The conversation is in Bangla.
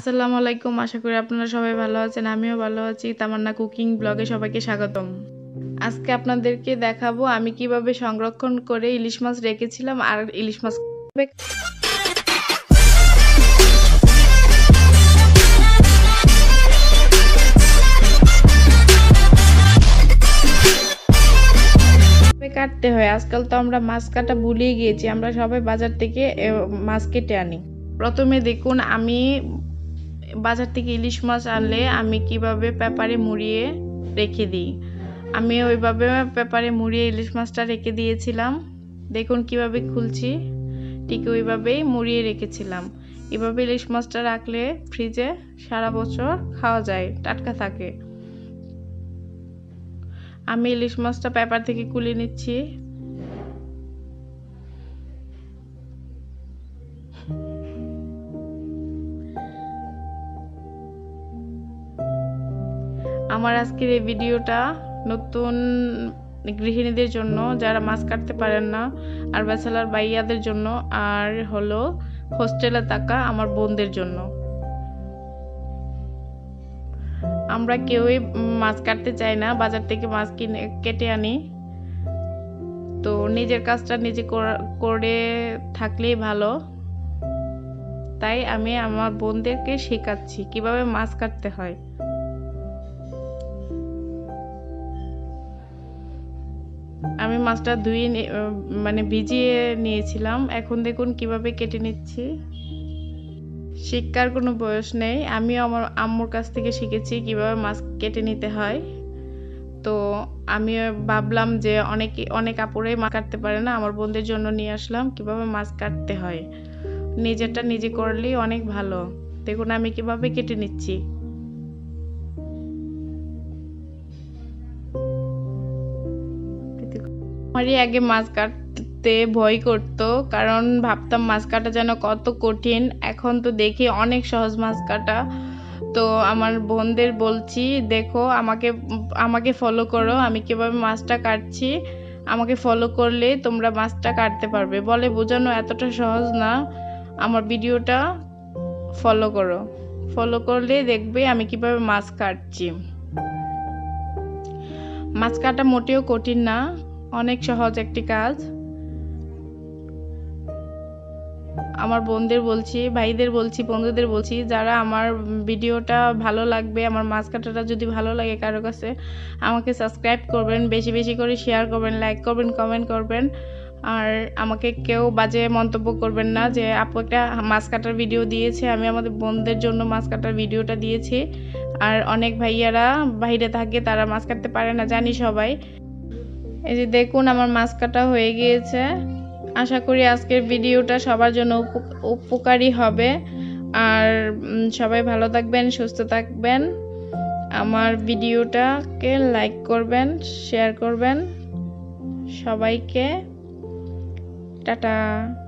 আসসালামু আলাইকুম। আশা করি আপনারা সবাই ভালো আছেন। আমিও ভালো আছি। তামান্না কুকিং ব্লগে সবাইকে স্বাগতম। আজকে আপনাদেরকে দেখাবো আমি কিভাবে সংরক্ষণ করে ইলিশ মাছ রেখেছিলাম আর ইলিশ মাছ কাটতে হয়। আজকাল তো আমরা মাছ কাটা ভুলিয়ে গিয়েছি। আমরা সবাই বাজার থেকে মাছ কেটে আনি। প্রথমে দেখুন আমি বাজার থেকে ইলিশ মাছ আনলে আমি কিভাবে পেপারে মুড়িয়ে রেখে দিই। আমি ওইভাবে পেপারে মুড়িয়ে ইলিশ মাছটা রেখে দিয়েছিলাম। দেখুন কিভাবে খুলছি, ঠিক ওইভাবেই মুড়িয়ে রেখেছিলাম। এভাবে ইলিশ মাছটা রাখলে ফ্রিজে সারা বছর খাওয়া যায়, টাটকা থাকে। আমি ইলিশ মাছটা পেপার থেকে কুলে নিচ্ছি। আমার আজকের এই ভিডিওটা নতুন গৃহিণীদের জন্য, যারা মাছ কাটতে পারেন না, আর ব্যাচেলার ভাইয়াদের জন্য, আর হলো হোস্টেলে থাকা আমার বোনদের জন্য। আমরা কেউই মাছ কাটতে চাই না, বাজার থেকে মাছ কিনে কেটে আনি। তো নিজের কাজটা নিজে করে থাকলেই ভালো। তাই আমি আমার বোনদেরকে শেখাচ্ছি কিভাবে মাছ কাটতে হয়। আমি মাছটা ধুয়ে ভিজিয়ে নিয়েছিলাম। এখন দেখুন কিভাবে কেটে নিচ্ছি। শিক্ষার কোনো বয়স নেই। আমিও আমার আম্মুর কাছ থেকে শিখেছি কিভাবে মাছ কেটে নিতে হয়। তো আমি ভাবলাম যে অনেক আপুরাই মাছ কাটতে পারে না, আমার বোনদের জন্য নিয়ে আসলাম কিভাবে মাছ কাটতে হয়। নিজেরটা নিজে করলেই অনেক ভালো। দেখুন আমি কিভাবে কেটে নিচ্ছি। আমারই আগে মাছ কাটতে ভয় করতো, কারণ ভাবতাম মাছ কাটা যেন কত কঠিন। এখন তো দেখি অনেক সহজ মাছ কাটা। তো আমার বোনদের বলছি, দেখো আমাকে ফলো করো, আমি কিভাবে মাছটা কাটছি। আমাকে ফলো করলে তোমরা মাছটা কাটতে পারবে। বলে বোঝানো এতটা সহজ না। আমার ভিডিওটা ফলো করো, ফলো করলে দেখবে আমি কিভাবে মাছ কাটছি। মাছ কাটা মোটেও কঠিন না, অনেক সহজ একটি কাজ। আমার বোনদের বলছি, ভাইদের বলছি, বন্ধুদের বলছি, যারা আমার ভিডিওটা ভালো লাগবে, আমার মাছ কাটাটা যদি ভালো লাগে কারো কাছে, আমাকে সাবস্ক্রাইব করবেন, বেশি বেশি করে শেয়ার করবেন, লাইক করবেন, কমেন্ট করবেন। আর আমাকে কেউ বাজে মন্তব্য করবেন না যে আপু একটা মাছ কাটার ভিডিও দিয়েছে। আমি আমাদের বোনদের জন্য মাছ কাটার ভিডিওটা দিয়েছি। আর অনেক ভাইয়ারা বাইরে থাকে, তারা মাছ কাটতে পারে না, জানি সবাই। এই যে দেখুন আমার মাছ কাটা হয়ে গিয়েছে। আশা করি আজকের ভিডিওটা সবার জন্য উপকারী হবে। আর সবাই ভালো থাকবেন, সুস্থ থাকবেন। আমার ভিডিওটাকে লাইক করবেন, শেয়ার করবেন। সবাইকে টাটা।